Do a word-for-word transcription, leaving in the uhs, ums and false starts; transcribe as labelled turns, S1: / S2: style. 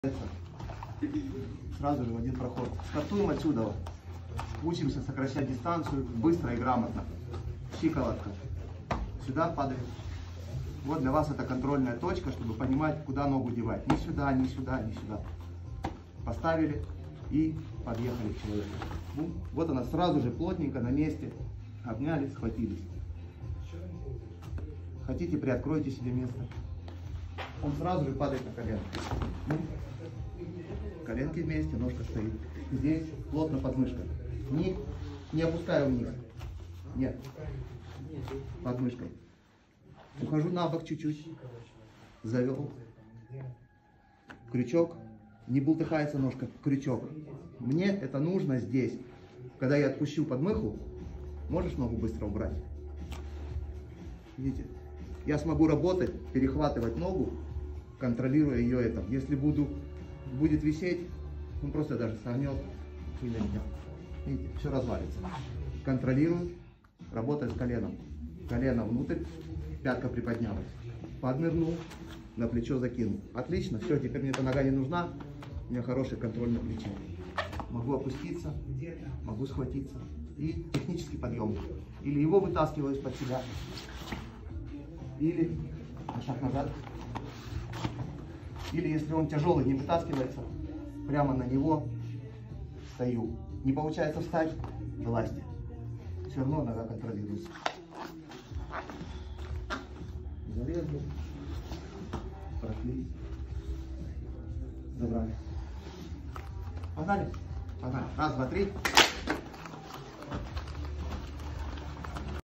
S1: Сразу же в один проход. Стартуем отсюда. Учимся сокращать дистанцию быстро и грамотно. Щиколотка. Сюда падает. Вот для вас это контрольная точка, чтобы понимать, куда ногу девать. Ни сюда, ни сюда, ни сюда. Поставили и подъехали к человеку. Бум. Вот она сразу же плотненько на месте. Обняли, схватились. Хотите, приоткройте себе место. Он сразу же падает на колено. Коленки вместе, ножка стоит. Здесь плотно подмышка. Не, не опускаю вниз. Нет. Подмышкой. Ухожу на бок чуть-чуть. Завел. Крючок. Не бултыхается ножка. Крючок. Мне это нужно здесь. Когда я отпущу подмыху, можешь ногу быстро убрать? Видите? Я смогу работать, перехватывать ногу, контролируя ее это. Если буду, будет висеть, он просто даже согнет и на меня. Видите, все развалится. Контролирую, работаю с коленом. Колено внутрь, пятка приподнялась. Поднырнул, на плечо закинул. Отлично, все, теперь мне эта нога не нужна. У меня хороший контроль на плече. Могу опуститься, могу схватиться. И технический подъем. Или его вытаскиваю из-под себя. Или на шаг назад. Или если он тяжелый, не вытаскивается, прямо на него стою. Не получается встать, вылазьте. Все равно нога контролируется. Залезли, прошли, забрали. Погнали. Погнали. Раз, два, три.